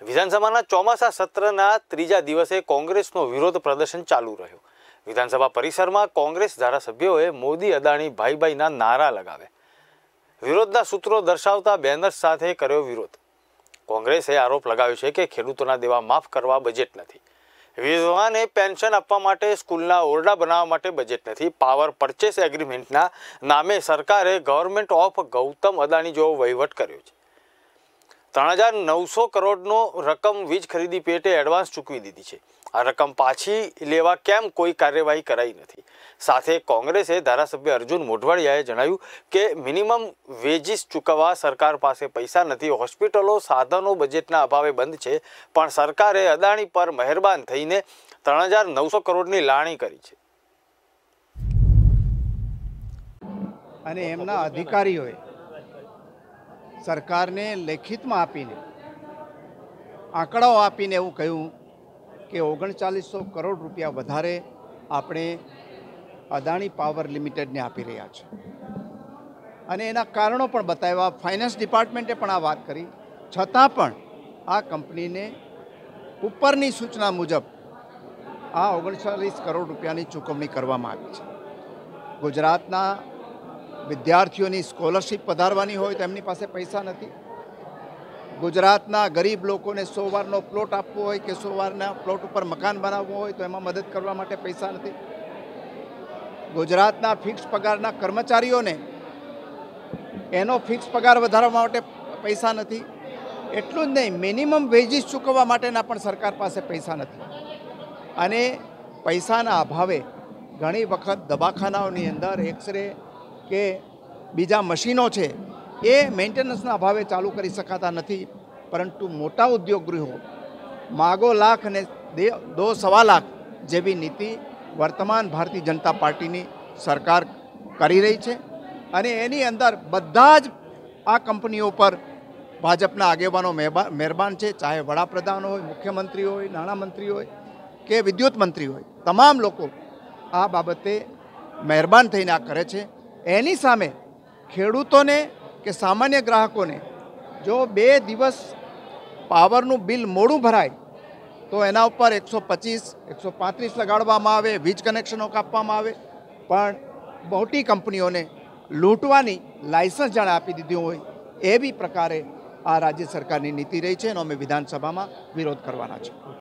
વિધાનસભાના ચોમાસા સત્રના ત્રીજા દિવસે કોંગ્રેસનો વિરોધ પ્રદર્શન ચાલુ રહ્યો। વિધાનસભા પરિસરમાં કોંગ્રેસ ધારાસભ્યોએ મોદી અદાણી ભાઈ ભાઈના નારા લગાવ્યા। વિરોધના સૂત્રો દર્શાવતા બેનર્સ સાથે કર્યો વિરોધ। કોંગ્રેસે આરોપ લગાવ્યો છે કે ખેડૂતોના દેવા માફ કરવા બજેટ નથી, વિધવાને પેન્શન આપવા માટે સ્કૂલના ઓરડા બનાવવા માટે બજેટ નથી, પાવર પરચેસ એગ્રીમેન્ટના નામે સરકારે ગવર્મેન્ટ ઓફ ગૌતમ અદાણી જેવો વહીવટ કર્યો છે। 3900 કરોડનો રકમ વીજ ખરીદી પેટે એડવાન્સ ચૂકવી દીધી છે। આ રકમ પાછી લેવા કેમ કોઈ કાર્યવાહી કરાઈ નથી। સાથે કોંગ્રેસે ધારાસભ્ય અર્જુન મોઢવાડિયાએ જણાવ્યું કે મિનિમમ વેજીસ ચૂકવવા સરકાર પાસે પૈસા નથી, હોસ્પિટલો સાધનો બજેટના અભાવે બંધ છે, પણ સરકારે અદાણી પર મહેરબાન થઈને 3900 કરોડની લાણી કરી છે। અને એમના અધિકારીઓએ સરકારને લેખિતમાં આપીને આંકડાઓ આપીને એવું કહ્યું કે 3900 કરોડ રૂપિયા વધારે આપણે અદાણી પાવર લિમિટેડને આપી રહ્યા છે અને એના કારણો પણ બતાવ્યા। ફાઇનાન્સ ડિપાર્ટમેન્ટે પણ આ વાત કરી, છતાં પણ આ કંપનીને ઉપરની સૂચના મુજબ આ 39 કરોડ રૂપિયાની ચૂકવણી કરવામાં આવી છે। ગુજરાતના વિદ્યાર્થીઓની સ્કોલરશીપ વધારવાની હોય તો એમની પાસે પૈસા નથી। ગુજરાતના ગરીબ લોકોને 100 વારનો પ્લોટ આપવો હોય કે 100 વારના પ્લોટ ઉપર મકાન બનાવવું હોય તો એમાં મદદ કરવા માટે પૈસા નથી। ગુજરાતના ફિક્સ પગારના કર્મચારીઓને એનો ફિક્સ પગાર વધારવા માટે પૈસા નથી। એટલું જ નહીં, મિનિમમ વેજીસ ચૂકવવા માટેના પણ સરકાર પાસે પૈસા નથી અને પૈસાના અભાવે ઘણી વખત દવાખાનાઓની અંદર એક્સરે કે બીજા મશીનો છે એ મેન્ટેનન્સના અભાવે ચાલુ કરી શકાતા નથી, પરંતુ મોટા ઉદ્યોગ ગૃહો માગો લાખ અને દો સવા લાખ જેવી નીતિ વર્તમાન ભારતીય જનતા પાર્ટીની સરકાર કરી રહી છે અને એની અંદર બધા જ આ કંપનીઓ પર ભાજપના આગેવાનો મહેરબાન છે। ચાહે વડાપ્રધાન હોય, મુખ્યમંત્રી હોય, નાણામંત્રી હોય કે વિદ્યુત મંત્રી હોય, તમામ લોકો આ બાબતે મહેરબાન થઈને આ કરે છે। એની સામે ખેડૂતોને કે સામાન્ય ગ્રાહકોને જો 2 દિવસ પાવરનું બિલ મોડું ભરાય તો એના ઉપર 125, 135 લગાડવામાં આવે, વીજ કનેક્શનો કાપવામાં આવે, પણ મોટી કંપનીઓને લૂંટવાની લાયસન્સ જાણે આપી દીધી હોય એવી પ્રકારે આ રાજ્ય સરકારની નીતિ રહી છે અને અમે વિધાનસભામાં વિરોધ કરવાના છે।